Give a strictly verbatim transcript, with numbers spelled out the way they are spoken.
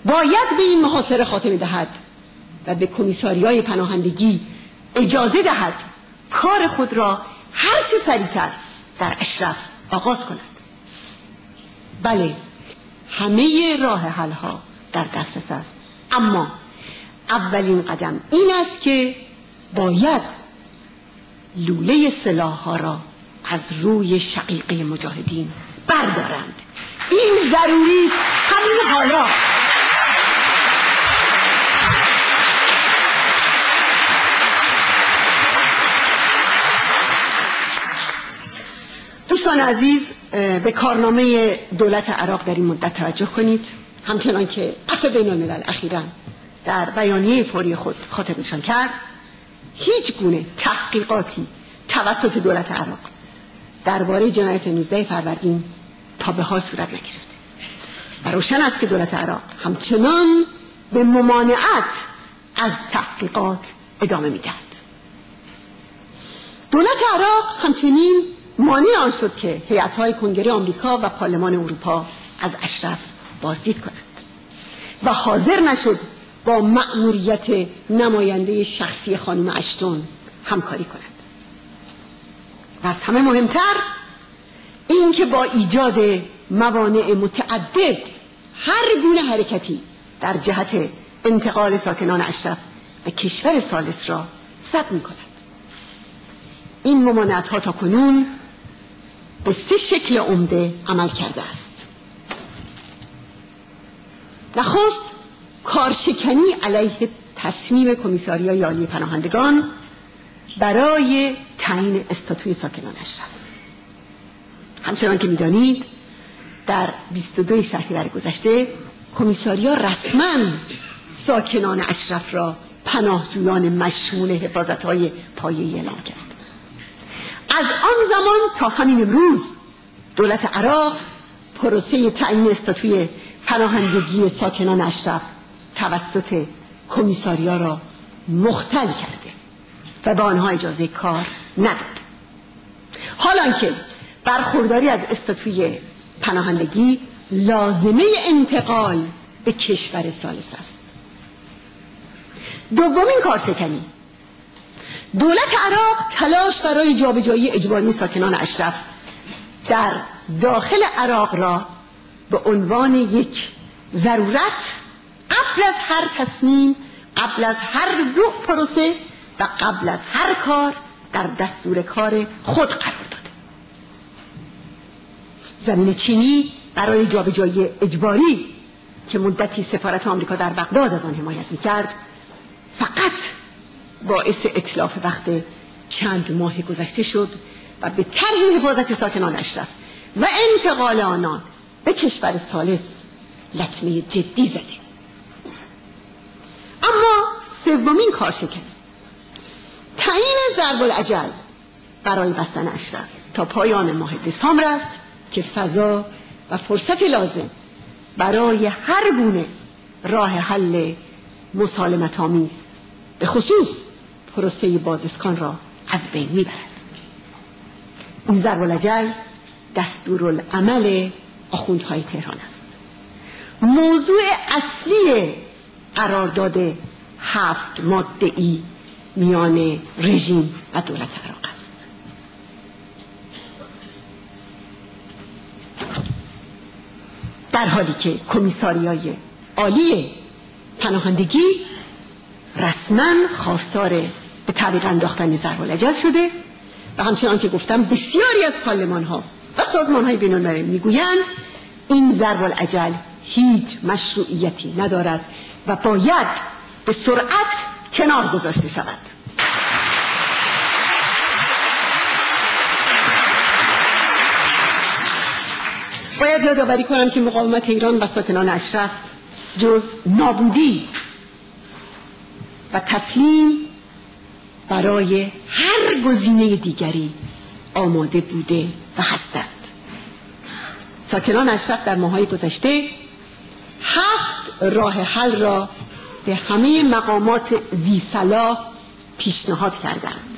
باید به این محاصره خاتمه دهد و به کمیساریای پناهندگی اجازه دهد کار خود را هر چه سریعتر در اشرف آغاز کند. بله، همه راه حل ها در دسترس است، اما اولین قدم این است که باید لوله سلاح ها را از روی شقیقه مجاهدین بردارند. این ضروری است همین حالا. دوستان عزیز، به کارنامه دولت عراق در این مدت توجه کنید. همچنان که عفو بین الملل اخیراً در بیانیه فوری خود خاطبشان کرد، هیچ گونه تحقیقاتی توسط دولت عراق درباره جنایت نوزده فروردین تا به حال صورت نگرفته و روشن است که دولت عراق همچنان به ممانعت از تحقیقات ادامه می‌دهد. دولت عراق همچنین مانع آن شد که هیئت‌های کنگره آمریکا و پارلمان اروپا از اشرف بازدید کنند و حاضر نشد با مأموریت نماینده شخصی خانم اشتون همکاری کند. و از همه مهمتر این که با ایجاد موانع متعدد هر گونه حرکتی در جهت انتقال ساکنان اشرف به کشور ثالث را سد می کند. این ممانعت ها تا کنون به سه شکل عمده عمل کرده است. نخست، کارشکنی علیه تصمیم کمیساریای عالی پناهندگان برای تعیین استاتوی ساکنان اشرف. همچنان که می‌دانید در بیست و دو شهریور گذشته کمیساریا رسما ساکنان اشرف را پناهجویان مشمول حفاظت‌های پایه‌ای اعلام کرد. از آن زمان تا همین امروز دولت عراق پروسه تعیین استاتوی پناهندگی ساکنان اشرف توسط کمیساریا را مختل کرده و به آنها اجازه کار نداد. حالانکه برخورداری از استاتوی پناهندگی لازمه انتقال به کشور ثالث است. دومین کارشکنی، دولت عراق تلاش برای جابجایی اجباری ساکنان اشرف در داخل عراق را به عنوان یک ضرورت قبل از هر تصمیم، قبل از هر نوع پروسه و قبل از هر کار در دستور کار خود قرار داده. زمین چینی برای جابجایی اجباری که مدتی سفارت آمریکا در بغداد از آن حمایت می‌کرد، فقط باعث اتلاف وقت چند ماه گذشته شد و به طرح حفاظت ساکنان اشرف و انتقال آنان به کشور ثالث لطمه جدی زده. اما سومین کارشکنی، تعیین ضرب الاجل برای بستن اشرف تا پایان ماه دسامبر است که فضا و فرصت لازم برای هر گونه راه حل مسالمت آمیز به خصوص پروسه بازسکان را از بین میبرد. این ضرب الاجل دستورالعمل آخوندهای تهران است. موضوع اصلی قرارداد هفت ماده‌ای میان رژیم و دولت عراق است. در حالی که کمیساریای عالی پناهندگی رسما خواستار به تعویق انداختن ضرب الاجل شده و همچنان که گفتم بسیاری از پارلمان‌ها و سازمان‌های بین‌المللی میگویند این ضرب الاجل هیچ مشروعیتی ندارد و باید به سرعت کنار گذاشته شود. باید یادآوری کنم که مقاومت ایران و ساکنان اشرف جز نابودی و تسلیم برای هر گزینه دیگری آماده بوده و هستند. ساکنان اشرف در ماه‌های گذشته هفت راه حل را به همه مقامات ذی صلاح پیشنهاد کردند